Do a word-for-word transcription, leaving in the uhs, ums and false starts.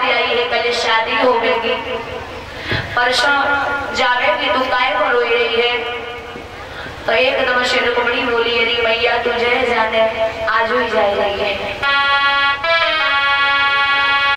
आई है, कल शादी होगी, परसों जावेगी, तू काय को रोई रही है? तो एकदम से रुक्मणी बोली, अरे मैया तुझे जाने आज ही जाए रही है।